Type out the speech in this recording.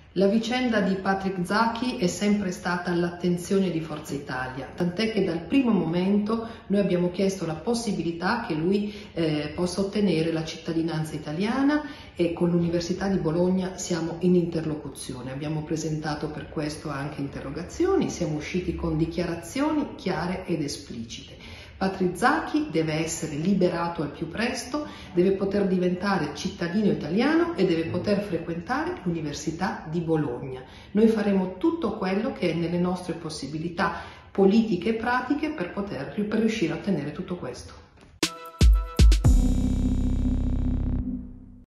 La vicenda di Patrick Zaki è sempre stata all'attenzione di Forza Italia, tant'è che dal primo momento noi abbiamo chiesto la possibilità che lui possa ottenere la cittadinanza italiana e con l'Università di Bologna siamo in interlocuzione. Abbiamo presentato per questo anche interrogazioni, siamo usciti con dichiarazioni chiare ed esplicite. Patrick Zaki deve essere liberato al più presto, deve poter diventare cittadino italiano e deve poter frequentare l'Università di Bologna. Noi faremo tutto quello che è nelle nostre possibilità politiche e pratiche per riuscire a ottenere tutto questo.